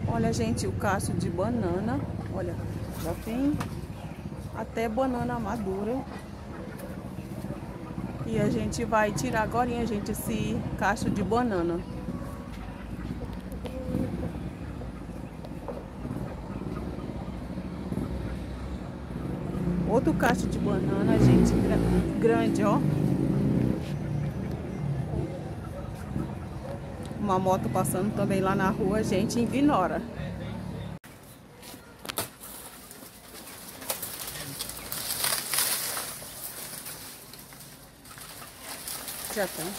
Olha, gente, o cacho de banana. Olha, já tem até banana madura. E a gente vai tirar agora, gente, esse cacho de banana. Outro cacho de banana, gente, grande, ó. Uma moto passando também lá na rua, gente, ignora. Já tem.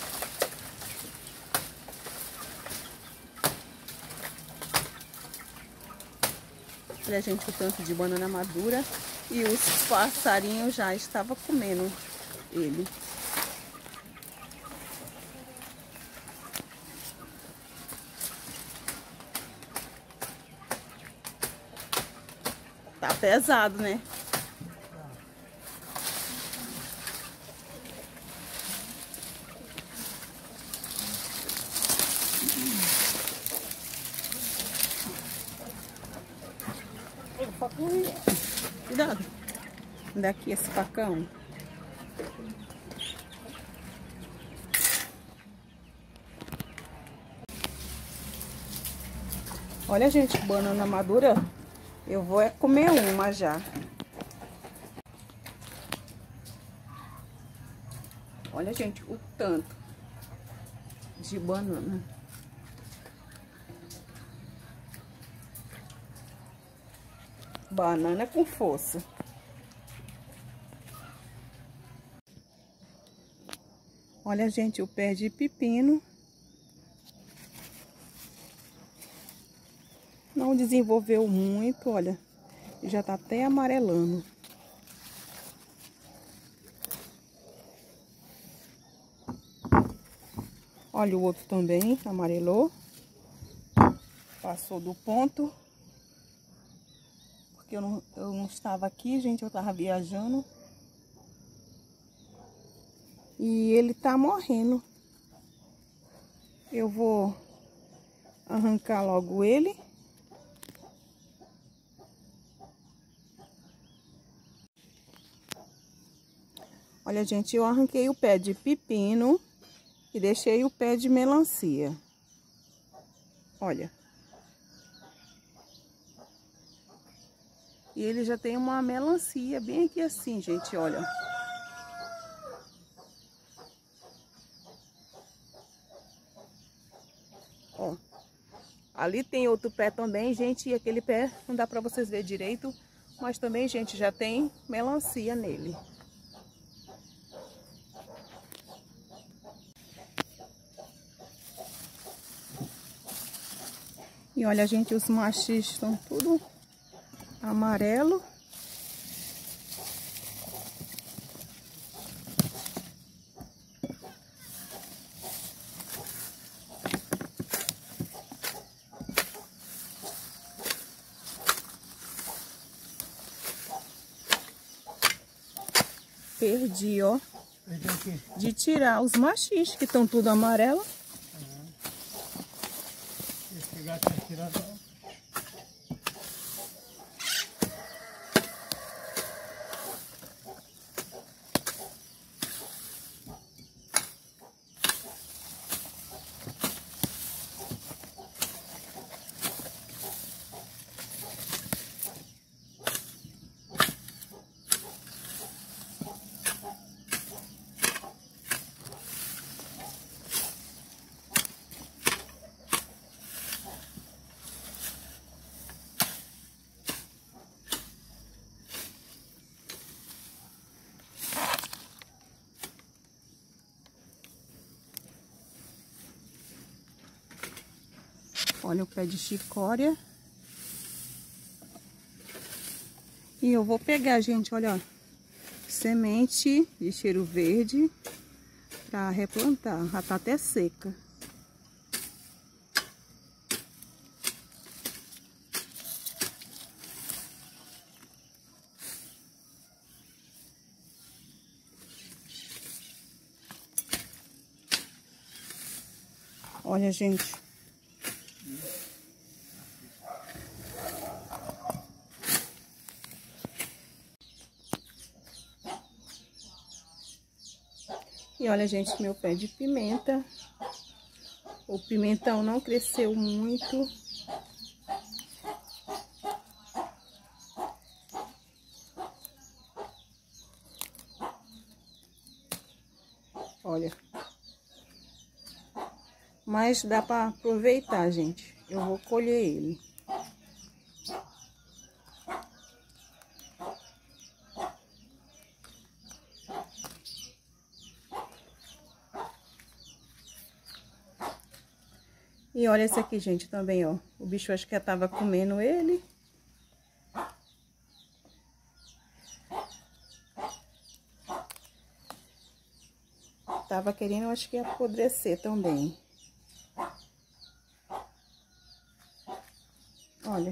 Olha, gente, o tanto de banana madura. E os passarinhos já estavam comendo ele. Tá pesado, né? Cuidado. Daqui esse facão. Olha, gente, banana madura. Eu vou comer uma já. Olha, gente, o tanto de banana. Banana com força. Olha, gente, o pé de pepino. Não desenvolveu muito, olha. Já tá até amarelando. Olha, o outro também amarelou. Passou do ponto. Porque eu não estava aqui, gente. Eu tava viajando. E ele tá morrendo. Eu vou arrancar logo ele. Olha, gente, eu arranquei o pé de pepino e deixei o pé de melancia. Olha. E ele já tem uma melancia bem aqui assim, gente, olha. Ó. Ali tem outro pé também, gente, e aquele pé não dá pra vocês verem direito, mas também, gente, já tem melancia nele. E olha, gente, os machis estão tudo amarelo. Perdi, ó. Perdi o quê? De tirar os machis, que estão tudo amarelo. Esse pegar tá tirado. Olha o pé de chicória. E eu vou pegar, gente, olha, ó, semente de cheiro verde pra replantar. Já tá até seca. Olha, gente. E olha, gente, meu pé de pimenta. O pimentão não cresceu muito. Olha. Mas dá pra aproveitar, gente. Eu vou colher ele. E olha esse aqui, gente, também, ó. O bicho acho que já tava comendo ele. Tava querendo, acho que apodrecer também. Olha.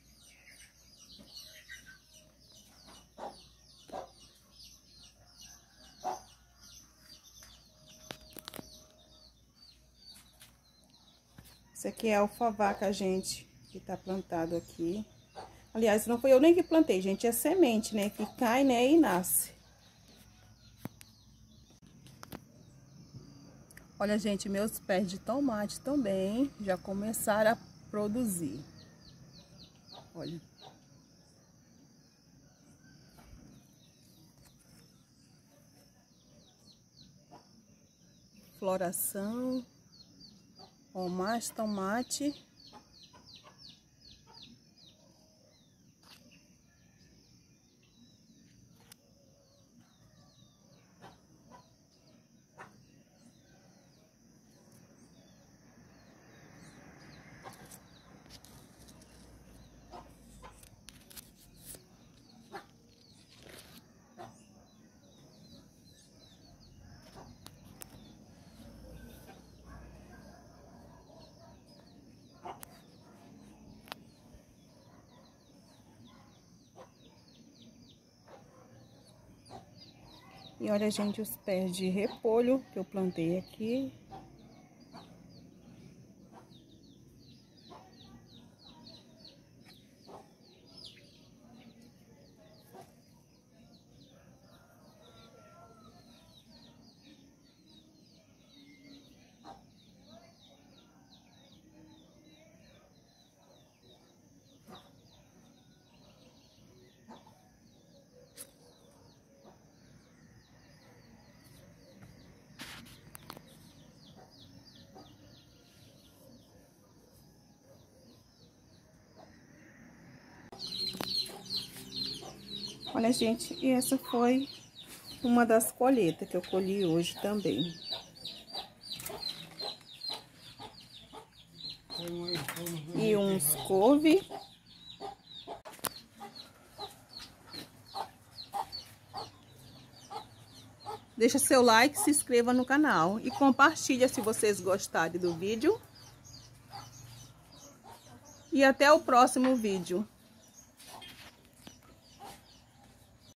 Esse aqui é alfavaca, gente, que tá plantado aqui. Aliás, não foi eu nem que plantei, gente, é semente, né, que cai, né, e nasce. Olha, gente, meus pés de tomate também já começaram a produzir. Olha. Floração. Ó, mais tomate. E olha, gente, os pés de repolho que eu plantei aqui. Olha, gente, e essa foi uma das colheitas que eu colhi hoje também. E uns couve. Deixa seu like, se inscreva no canal e compartilha se vocês gostarem do vídeo. E até o próximo vídeo.